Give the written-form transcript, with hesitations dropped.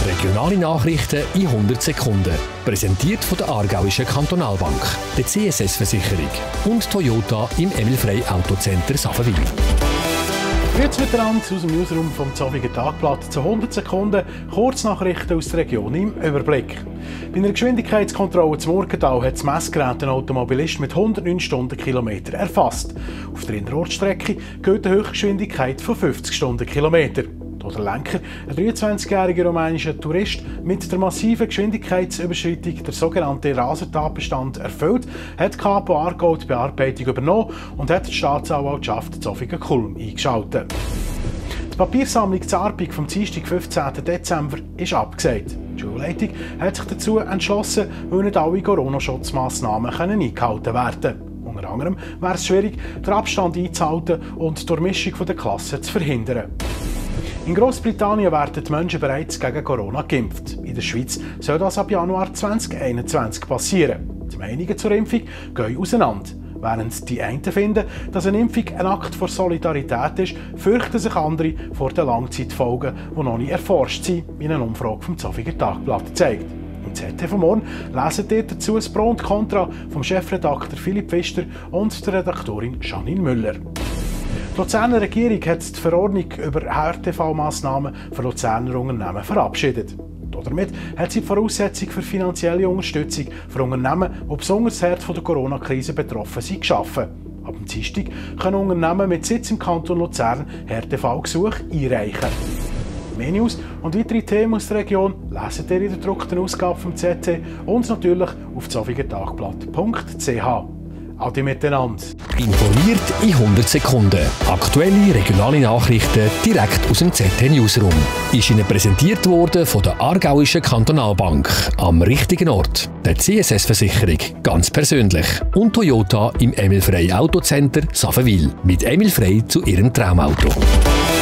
Regionale Nachrichten in 100 Sekunden. Präsentiert von der Aargauischen Kantonalbank, der CSS-Versicherung und Toyota im Emil Frey Autocenter Safenwil. Grüezi miteinander aus dem Newsroom vom Zofingen Tagblatt zu 100 Sekunden Kurznachrichten aus der Region im Überblick. Bei einer Geschwindigkeitskontrolle zum Murgenthal hat das Messgerät einen Automobilist mit 109 Stundenkilometer erfasst. Auf der Innerortstrecke gilt eine Höchstgeschwindigkeit von 50 Stundenkilometer. Der Lenker, ein 23-jähriger rumänischer Tourist, mit der massiven Geschwindigkeitsüberschreitung der sogenannte Rasentatbestand erfüllt, hat die Kapo Aargau die Bearbeitung übernommen und hat die Staatsanwaltschaft Zofingen-Kulm eingeschaltet. Die Papiersammlung Zarbig vom Dienstag, 15. Dezember, ist abgesagt. Die Schulleitung hat sich dazu entschlossen, weil nicht alle Corona-Schutzmassnahmen eingehalten werden können. Unter anderem wäre es schwierig, den Abstand einzuhalten und die Durchmischung der Klassen zu verhindern. In Großbritannien werden die Menschen bereits gegen Corona geimpft. In der Schweiz soll das ab Januar 2021 passieren. Die Meinungen zur Impfung gehen auseinander. Während die einen finden, dass eine Impfung ein Akt von Solidarität ist, fürchten sich andere vor den Langzeitfolgen, die noch nicht erforscht sind, wie eine Umfrage vom Zofinger Tagblatt zeigt. Im ZT von morgen lesen ihr dazu das Pro und Contra vom Chefredakteur Philipp Pfister und der Redaktorin Janine Müller. Die Luzerner Regierung hat die Verordnung über Härtefallmassnahmen für Luzerner Unternehmen verabschiedet. Damit hat sie die Voraussetzung für finanzielle Unterstützung für Unternehmen, die besonders hart von der Corona-Krise betroffen sind, geschaffen. Ab dem Dienstag können Unternehmen mit Sitz im Kanton Luzern Härtefallgesuche einreichen. Mehr News und weitere Themen aus der Region lesen ihr in der gedruckten Ausgabe vom ZT und natürlich auf zofingertagblatt.ch. Ade miteinander. Informiert in 100 Sekunden. Aktuelle regionale Nachrichten direkt aus dem ZT Newsroom. Ist Ihnen präsentiert worden von der Aargauischen Kantonalbank. Am richtigen Ort. Der CSS-Versicherung. Ganz persönlich. Und Toyota im Emil Frey Autocenter Safenwil. Mit Emil Frey zu Ihrem Traumauto.